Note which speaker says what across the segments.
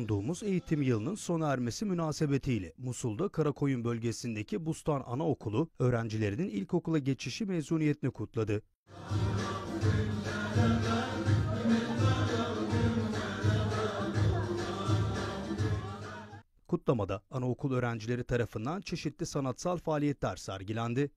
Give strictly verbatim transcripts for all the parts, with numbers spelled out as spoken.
Speaker 1: bulunduğumuz eğitim yılının sona ermesi münasebetiyle Musul'da Karakoyun bölgesindeki Bustan Anaokulu öğrencilerinin ilkokula geçişi mezuniyetini kutladı. Kutlamada anaokul öğrencileri tarafından çeşitli sanatsal faaliyetler sergilendi.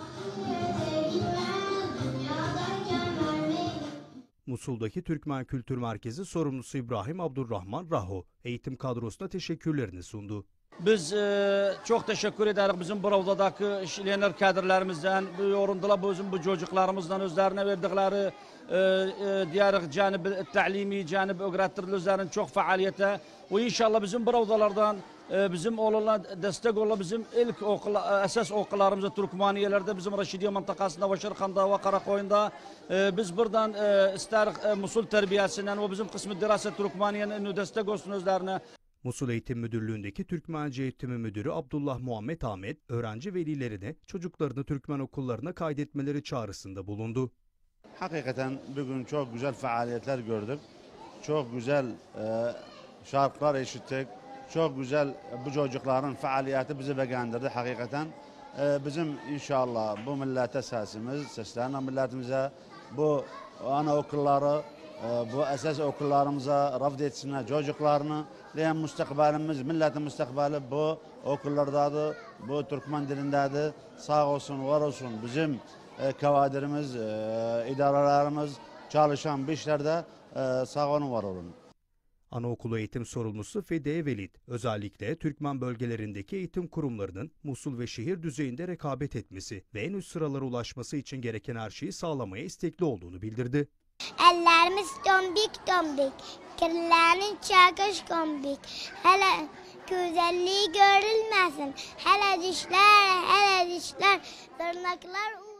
Speaker 1: Musul'daki Türkmen Kültür Merkezi sorumlusu İbrahim Abdurrahman Raho eğitim kadrosuna teşekkürlerini sundu.
Speaker 2: Biz e, çok teşekkür ederiz bizim buradaki işleyenler kadrlarımızdan, bu yorumdular bizim bu çocuklarımızdan özlerine verdikleri e, e, diğer canib ta'limi, canib öğretirlerinin çok faaliyete ve inşallah bizim buradalardan e, bizim oğlanlar destek olan bizim ilk okul, esas okullarımızda Türkmeniyelerde bizim Reşidiye mıntıkasında ve Şırkan'da ve Karakoyun'da e, biz buradan e, ister e, Musul terbiyesinden ve bizim kısmı dirasa Türkmeniye'nin destek olsun özlerine.
Speaker 1: Musul Eğitim Müdürlüğü'ndeki Türkmence Eğitimi Müdürü Abdullah Muhammed Ahmet, öğrenci velilerine çocuklarını Türkmen okullarına kaydetmeleri çağrısında bulundu.
Speaker 3: Hakikaten bugün çok güzel faaliyetler gördük. Çok güzel e, şarkılar işittik. Çok güzel bu çocukların faaliyeti bizi beğendirdi hakikaten. E, bizim inşallah bu millete sesimiz, seslerine milletimize bu anaokulları, bu esas okullarımıza rafd etsinler çocuklarını. Leyen müstakbalimiz, milletin müstakbali bu okullardadır, bu Türkmen dilindedir. Sağ olsun, var olsun bizim e, kavadirimiz, e, idarelerimiz çalışan bir işlerde e, sağ olun, var olun.
Speaker 1: Anaokulu eğitim sorumlusu Fediye Velid, özellikle Türkmen bölgelerindeki eğitim kurumlarının Musul ve şehir düzeyinde rekabet etmesi ve en üst sıralara ulaşması için gereken her şeyi sağlamaya istekli olduğunu bildirdi.
Speaker 4: Ellerimiz tombik tombik, kirlerinin çakış tombik. Hele güzelliği görülmesin. Hele dişler, hele dişler, tırnaklar